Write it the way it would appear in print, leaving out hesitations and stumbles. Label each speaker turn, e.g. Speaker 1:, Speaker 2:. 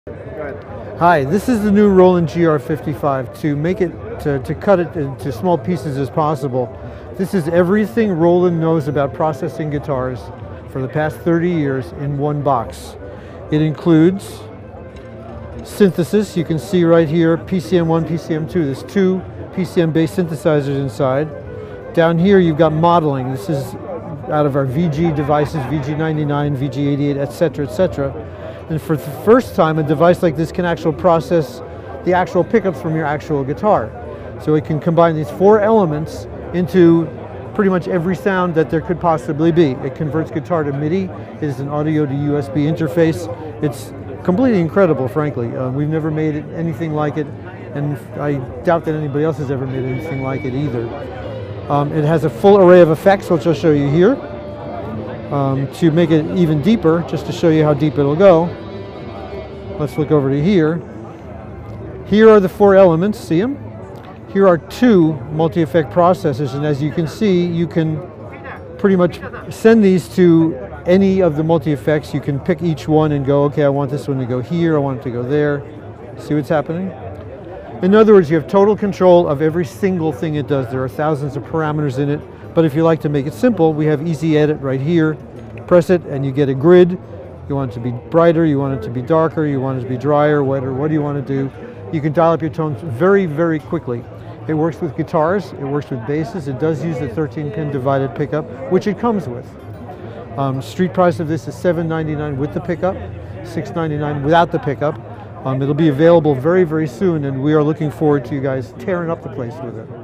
Speaker 1: Go ahead.
Speaker 2: Hi, this is the new Roland GR55. To make it, to cut it into small pieces as possible, this is everything Roland knows about processing guitars for the past 30 years in one box. It includes synthesis. You can see right here, PCM1, PCM2. There's two PCM-based synthesizers inside. Down here you've got modeling. This is out of our VG devices, VG99, VG88, etc., etc. And for the first time, a device like this can actually process the actual pickups from your actual guitar. So it can combine these four elements into pretty much every sound that there could possibly be. It converts guitar to MIDI. It is an audio to USB interface. It's completely incredible, frankly. We've never made anything like it, and I doubt that anybody else has ever made anything like it either. It has a full array of effects, which I'll show you here. To make it even deeper, just to show you how deep it'll go, let's look over to here. Here are the four elements, see them? Here are two multi-effect processors, and as you can see, you can pretty much send these to any of the multi-effects. You can pick each one and go, okay, I want this one to go here, I want it to go there. See what's happening? In other words, you have total control of every single thing it does. There are thousands of parameters in it, but if you like to make it simple, we have Easy Edit right here. Press it and you get a grid. You want it to be brighter, you want it to be darker, you want it to be drier, wetter, what do you want to do? You can dial up your tones very, very quickly. It works with guitars, it works with basses, it does use the 13-pin divided pickup, which it comes with. Street price of this is $7.99 with the pickup, $6.99 without the pickup. It'll be available very, very soon, and we are looking forward to you guys tearing up the place with it.